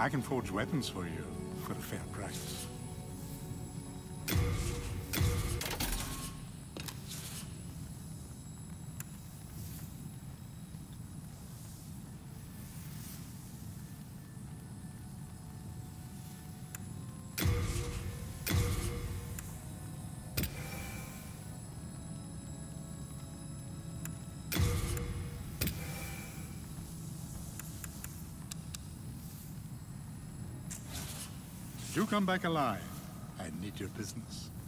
I can forge weapons for you for a fair price. Do come back alive. I need your business.